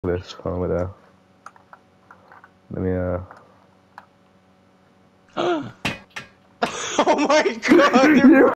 this. Hold on, let me Oh my god!